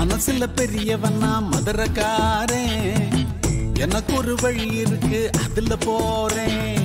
மனசுல பெரியவனா மதுரக்காரன் எனக்கு ஒரு வழி இருக்கு அதுல போறேன்